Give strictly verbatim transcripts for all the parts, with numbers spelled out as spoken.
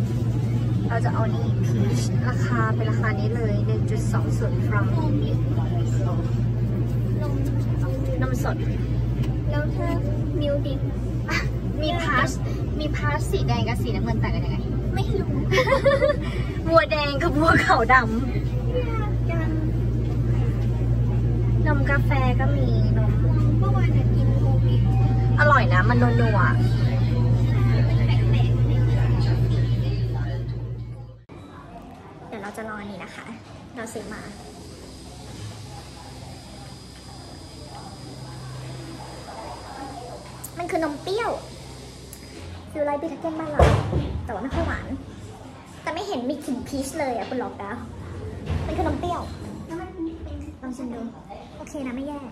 นเราจะเอานี่พีชราคาเป็นราคานี้เลย หนึ่งจุดสองศูนย์ ฟรังนมสดแล้วถ้ามิลดิฟมีพาสมีพาสสีแดงกับสีน้ำเงินต่างกันยังไงไม่รู้ วัวแดงกับวัวขาวดำนมกาแฟก็มีนมเมื่อวานกินโฮมเมดอร่อยนะมันนัวๆเดี๋ยวเราจะรอนี่นะคะเราซื้อมามันคือนมเปรี้ยวฟิลไลท์บิทเก้นบ้านเราแต่ว่าไม่ค่อยหวานแต่ไม่เห็นมีกลิ่นพีชเลยอ่ะคุณหลอกดาวมันคือนมเปรี้ยวลองชิมดูโอเคนะไม่แย่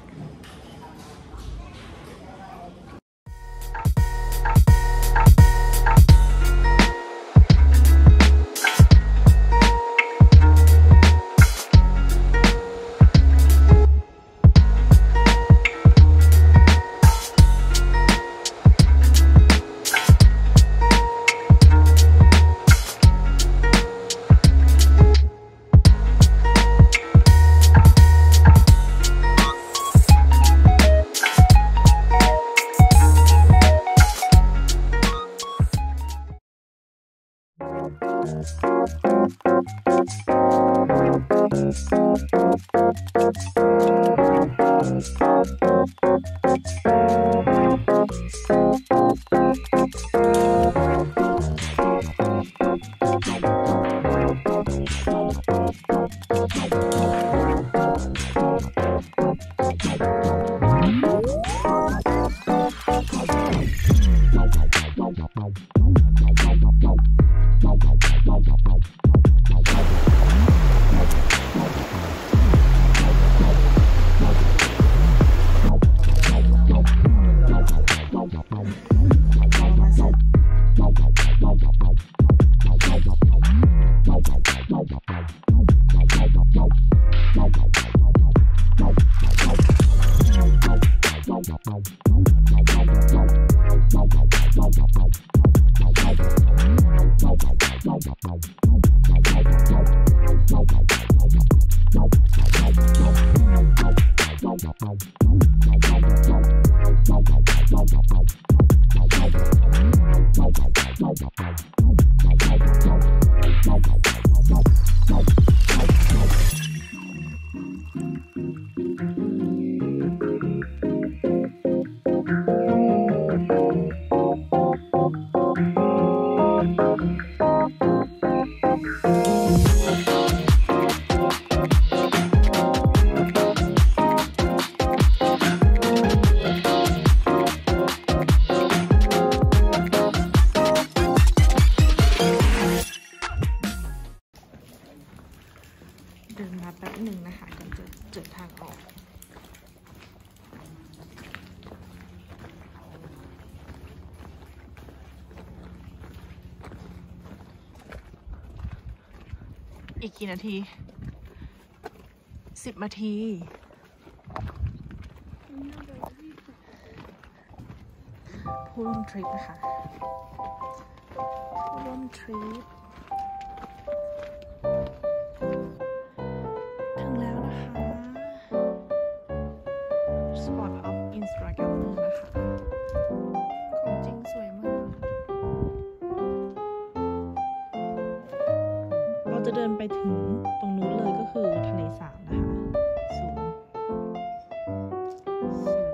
เดินมาแป๊บหนึ่งนะคะก่อนจะเจอทางออกอีกกี่นาทีสิบนาทีผู้ร่วมทริปนะคะผู้ร่วมทริปถึงแล้วนะคะ Spot of Instagrammer นะคะของจริงสวยมากเราจะเดินไปถึงตรงนู้นเลยก็คือทะเลสาบนะคะสูงสูง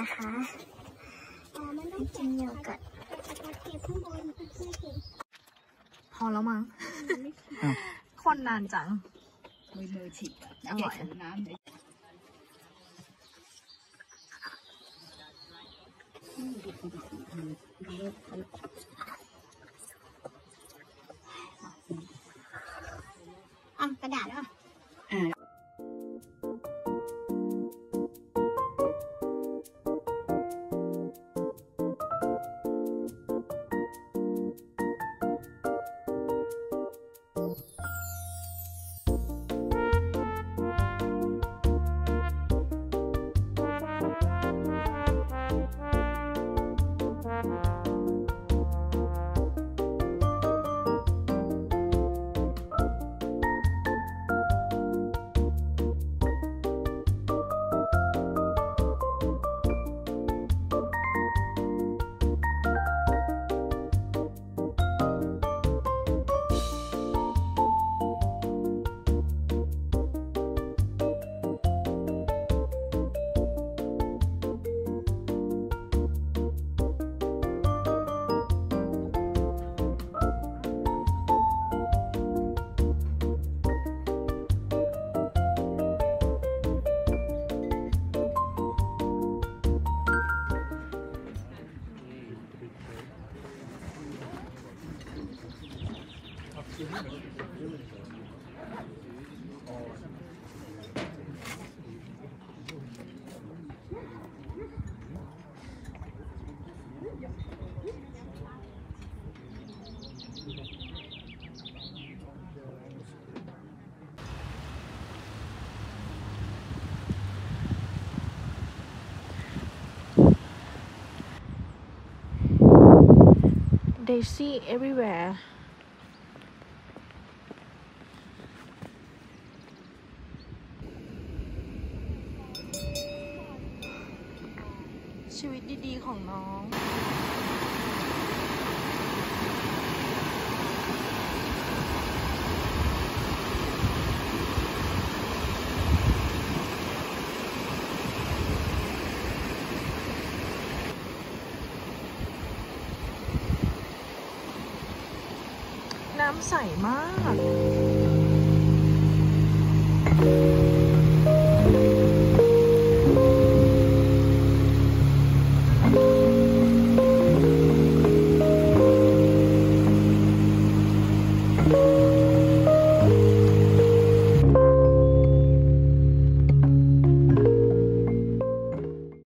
นะคะกินโยเกิร์ตพอแล้วมั้งคนนานจังอร่อยอ่ะกระดาษด้วย Daisy everywhere ชีวิตดีๆของน้องน้ำใสมาก